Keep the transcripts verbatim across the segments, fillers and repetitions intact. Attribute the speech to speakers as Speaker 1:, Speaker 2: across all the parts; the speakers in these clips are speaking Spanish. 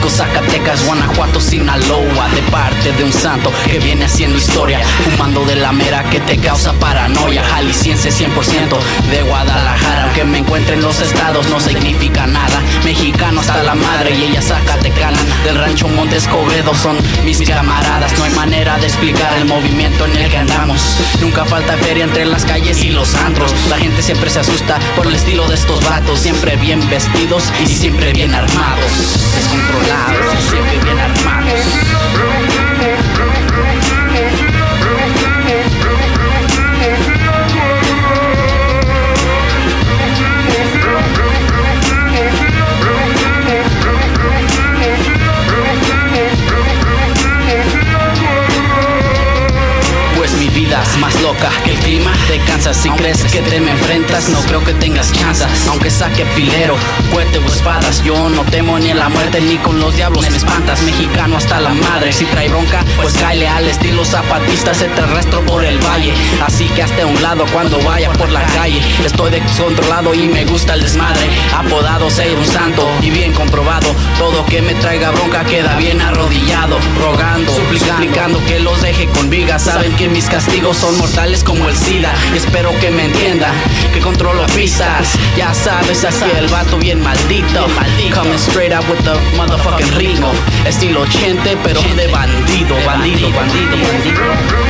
Speaker 1: Jalisco, Zacatecas, Guanajuato, Sinaloa, de parte de un santo que viene haciendo historia, fumando de la mera que te causa paranoia. Jalisciense cien por ciento de Guadalajara, aunque me encuentre en los estados no significa nada. Mexicano hasta la madre y ella zacatecana, del rancho Monte Escobedo son mis camaradas. No hay manera de explicar el movimiento en el que andamos. Nunca falta feria entre las calles y los antros. La gente siempre se asusta por el estilo de estos vatos, siempre bien vestidos y siempre bien armados, descontrolados y siempre bien armados. Mi vida es más loca que el clima de Kansas. Si crees que te me enfrentas, no creo que tengas chances. Aunque saque filero, cohete o espadas, yo no temo ni en la muerte ni con los diablos me espantas. Mexicano hasta la madre, si trae bronca, pues cáele al estilo zapatista, se te arrastro por el valle. Así que hazte a un lado cuando vaya por la calle. Estoy descontrolado y me gusta el desmadre, apodado ser un santo y bien comprobado. Todo que me traiga bronca queda bien arrodillado, rogando, suplicando que los deje con vigas. Saben que mis castigos son mortales como el SIDA, y espero que me entiendan que controlo pistas. Ya sabes, así el vato bien maldito, coming straight up with the motherfucking ritmo, estilo ochenta pero de bandido, bandido, bandido, bandido.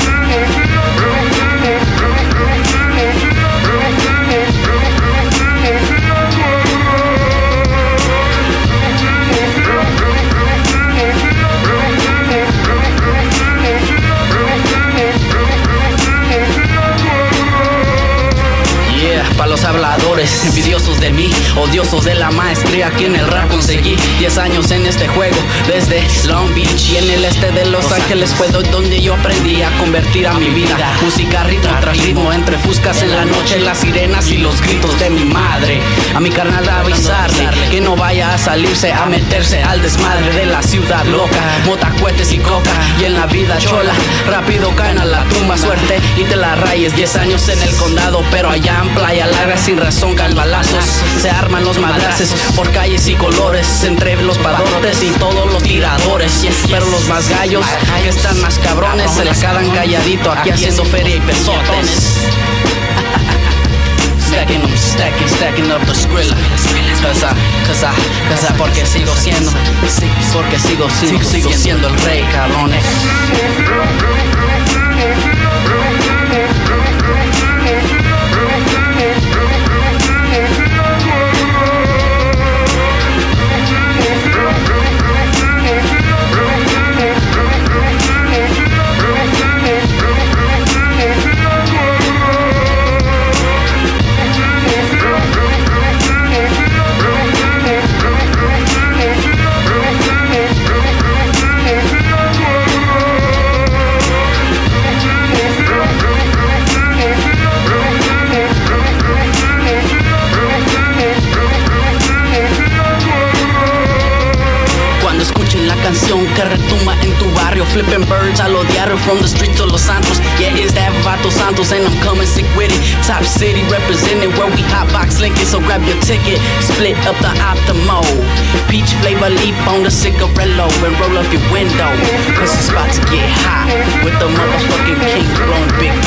Speaker 1: Para los habladores, envidiosos de mí, odiosos de la maestría que en el rap conseguí. Diez años en este juego, desde Long Beach y en el este de Los Ángeles fue donde yo aprendí a convertir a mi vida. Música ritmo tras ritmo, entre fuscas en la noche, las sirenas y los gritos de mi madre. A mi carnal avisarle que no vaya a salirse a meterse al desmadre de la ciudad loca. Mota, cohetes y coca, y en la vida chola rápido caen a la tumba, suerte y te la rayes. Diez años en el condado, pero allá en Playa Larga sin razón caen balazos, se arman los madraces por calles y colores, entre los padrotes y todos los tiradores. Pero los más gallos, que están más cabrones, se la quedan calladito aquí haciendo feria y pesotes. Stacking them, stacking, stacking up the skrilla. Cause I, cause I, cause I, porque sigo siendo, porque sigo, sigo, sigo siendo el rey, cabrones. Canción que retumba en tu barrio, flipping birds a lo diario from the streets to Los Santos. Yeah, it's that Vato Santos and I'm coming sick with it. Top city represented where we hotbox Lincoln, so grab your ticket, split up the Optimo. Peach flavor leaf on the cigarillo and roll up your window, cause it's about to get hot with the motherfucking kings blowing big